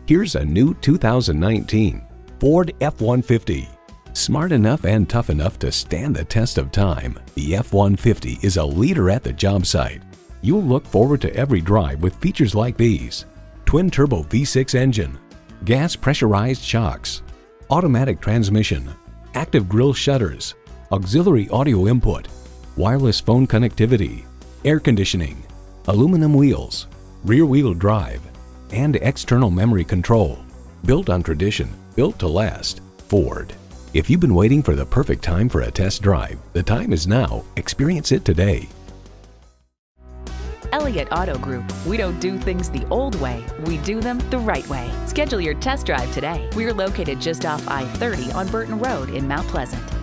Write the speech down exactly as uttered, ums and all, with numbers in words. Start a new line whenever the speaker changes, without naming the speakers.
Here's a new two thousand nineteen Ford F one fifty. Smart enough and tough enough to stand the test of time, the F one fifty is a leader at the job site. You'll look forward to every drive with features like these: twin-turbo V six engine, gas pressurized shocks, automatic transmission, active grille shutters, auxiliary audio input, wireless phone connectivity, air conditioning, aluminum wheels, rear-wheel drive, and external memory control. Built on tradition, built to last. Ford. If you've been waiting for the perfect time for a test drive, the time is now. Experience it today.
Elliott Auto Group. We don't do things the old way, we do them the right way. Schedule your test drive today. We're located just off I thirty on Burton Road in Mount Pleasant.